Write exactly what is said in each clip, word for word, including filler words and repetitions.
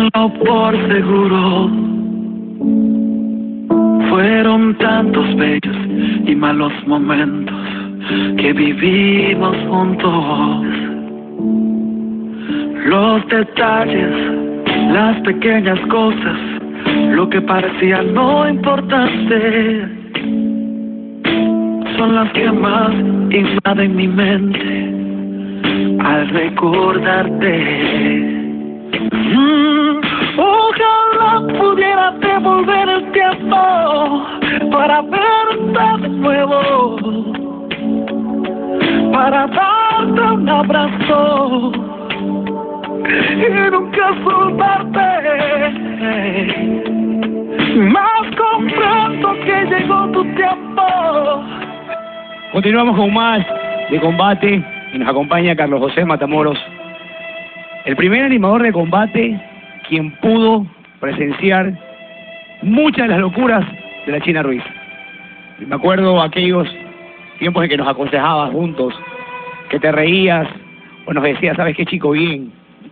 Tenlo por seguro, fueron tantos bellos y malos momentos que vivimos juntos. Los detalles, las pequeñas cosas, lo que parecía no importante, son las que más invaden mi mente al recordarte. Mm, ojalá pudiera devolver el tiempo para verte de nuevo, para darte un abrazo y nunca soltarte. Más comprendo que llegó tu tiempo. Continuamos con más de Combate y nos acompaña Carlos José Matamoros, el primer animador de Combate quien pudo presenciar muchas de las locuras de la China Ruiz. Me acuerdo aquellos tiempos en que nos aconsejabas juntos, que te reías o nos decías, ¿sabes qué, chico? Bien.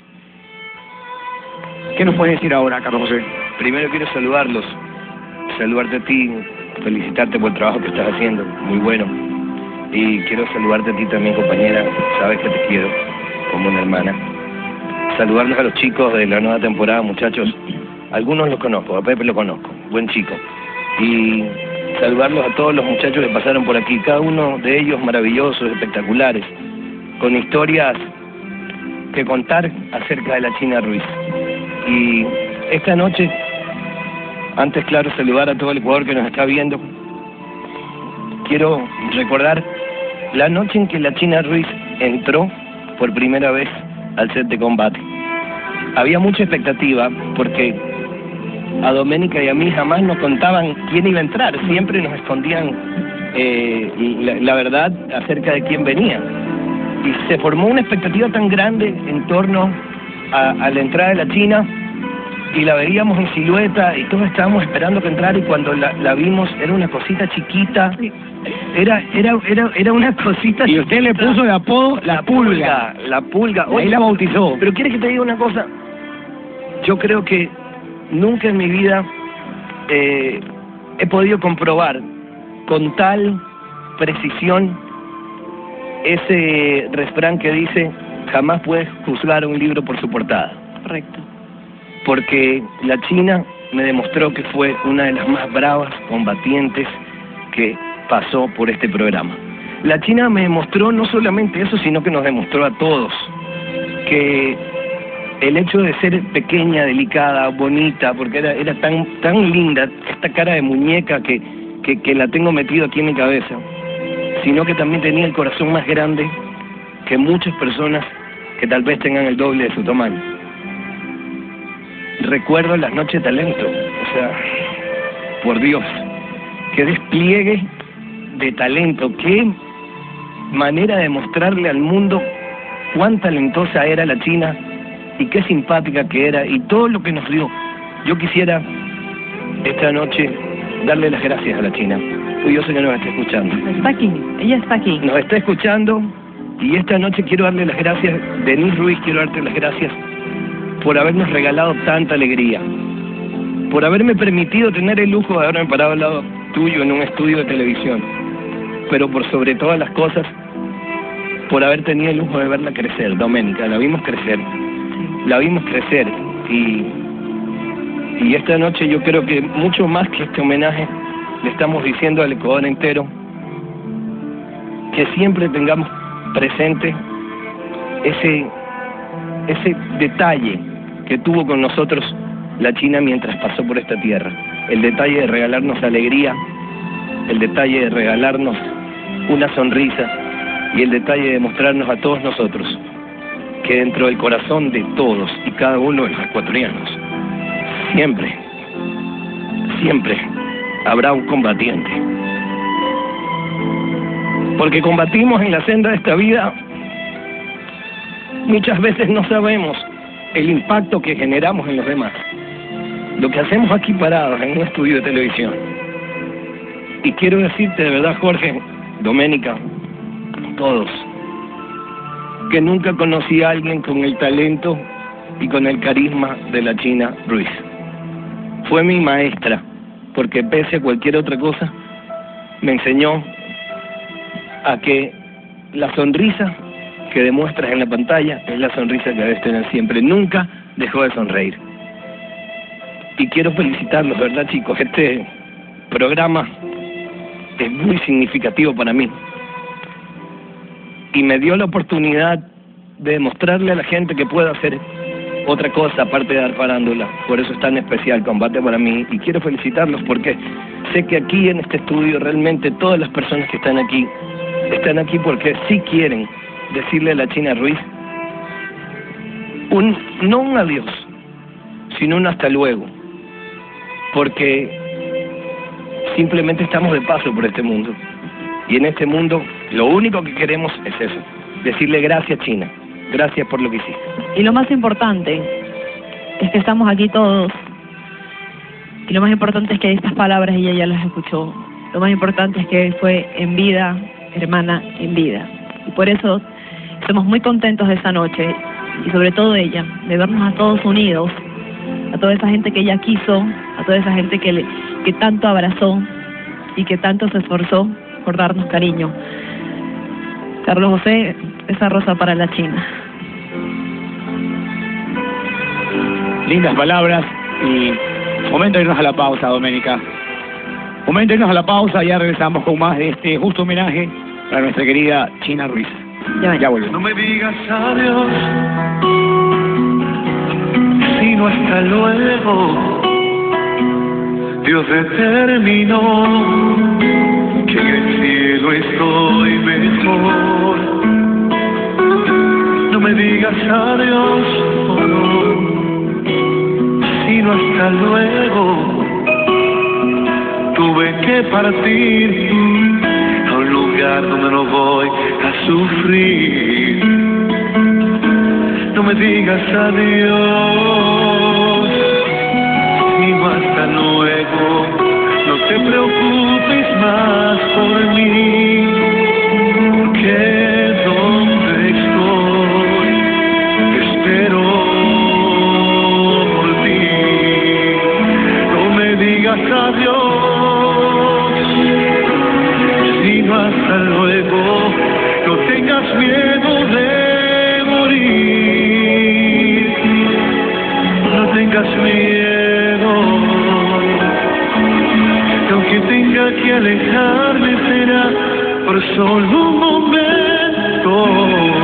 ¿Qué nos puedes decir ahora, Carlos José? Primero quiero saludarlos, saludarte a ti, felicitarte por el trabajo que estás haciendo, muy bueno. Y quiero saludarte a ti también, compañera, sabes que te quiero como una hermana. Saludarlos a los chicos de la nueva temporada, muchachos. Algunos los conozco, a Pepe lo conozco, buen chico. Y saludarlos a todos los muchachos que pasaron por aquí, cada uno de ellos maravillosos, espectaculares, con historias que contar acerca de la China Ruiz. Y esta noche, antes, claro, saludar a todo el Ecuador que nos está viendo, quiero recordar la noche en que la China Ruiz entró por primera vez al set de Combate. Había mucha expectativa porque a Doménica y a mí jamás nos contaban quién iba a entrar, siempre nos escondían eh, la, la verdad acerca de quién venía. Y se formó una expectativa tan grande en torno a, a la entrada de la China, y la veíamos en silueta y todos estábamos esperando que entrara, y cuando la, la vimos era una cosita chiquita, era era era era una cosita y usted chiquita. Le puso de apodo la, la pulga. pulga la pulga Oye, ahí la bautizó. Pero ¿quieres que te diga una cosa? Yo creo que nunca en mi vida eh, he podido comprobar con tal precisión ese refrán que dice: jamás puedes juzgar un libro por su portada. Correcto. Porque la China me demostró que fue una de las más bravas combatientes que pasó por este programa. La China me demostró no solamente eso, sino que nos demostró a todos que el hecho de ser pequeña, delicada, bonita, porque era, era tan tan linda, esta cara de muñeca que, que, que la tengo metido aquí en mi cabeza, sino que también tenía el corazón más grande que muchas personas que tal vez tengan el doble de su tamaño. Recuerdo las noches de talento, o sea, por Dios, qué despliegue de talento, qué manera de mostrarle al mundo cuán talentosa era la China y qué simpática que era y todo lo que nos dio. Yo quisiera esta noche darle las gracias a la China, pues yo sé que nos está escuchando. Está aquí, ella está aquí. Nos está escuchando y esta noche quiero darle las gracias, Denise Ruiz, quiero darte las gracias por habernos regalado tanta alegría, por haberme permitido tener el lujo de haberme parado al lado tuyo en un estudio de televisión, pero por sobre todas las cosas, por haber tenido el lujo de verla crecer. Doménica, la vimos crecer, la vimos crecer, y, y esta noche yo creo que mucho más que este homenaje, le estamos diciendo al Ecuador entero que siempre tengamos presente ese, ese detalle que tuvo con nosotros la China mientras pasó por esta tierra. El detalle de regalarnos alegría, el detalle de regalarnos una sonrisa y el detalle de mostrarnos a todos nosotros que dentro del corazón de todos y cada uno de los ecuatorianos siempre, siempre habrá un combatiente. Porque combatimos en la senda de esta vida, muchas veces no sabemos el impacto que generamos en los demás. Lo que hacemos aquí parados en un estudio de televisión. Y quiero decirte de verdad, Jorge, Doménica, todos, que nunca conocí a alguien con el talento y con el carisma de la China Ruiz. Fue mi maestra, porque pese a cualquier otra cosa, me enseñó a que la sonrisa que demuestras en la pantalla es la sonrisa que debes tener siempre. Nunca dejó de sonreír. Y quiero felicitarlos, ¿verdad, chicos? Este programa es muy significativo para mí. Y me dio la oportunidad de demostrarle a la gente que puedo hacer otra cosa aparte de dar farándula. Por eso es tan especial Combate para mí. Y quiero felicitarlos porque sé que aquí en este estudio realmente todas las personas que están aquí, están aquí porque sí quieren decirle a la China Ruiz un, no un adiós, sino un hasta luego. Porque simplemente estamos de paso por este mundo. Y en este mundo lo único que queremos es eso, decirle gracias, China, gracias por lo que hiciste. Y lo más importante es que estamos aquí todos. Y lo más importante es que estas palabras ella ya las escuchó. Lo más importante es que fue en vida, hermana, en vida. Y por eso estamos muy contentos de esta noche, y sobre todo ella, de vernos a todos unidos, a toda esa gente que ella quiso, a toda esa gente que, le, que tanto abrazó y que tanto se esforzó por darnos cariño. Carlos José, esa rosa para la China. Lindas palabras y momento de irnos a la pausa, Doménica. Momento de irnos a la pausa, ya regresamos con más de este justo homenaje para nuestra querida China Ruiz. Ya, ya volvemos. No me digas adiós, sino hasta luego. Dios determinó que en el cielo estoy mejor. No me digas adiós, oh no, sino hasta luego. Tuve que partir a un lugar donde no voy a sufrir. No me digas adiós, sino hasta luego. No te preocupes más por mí, porque donde estoy espero por ti. No me digas adiós, sino hasta luego. No tengas miedo de morir, no tengas miedo. Que tenga que alejarme será por solo un momento.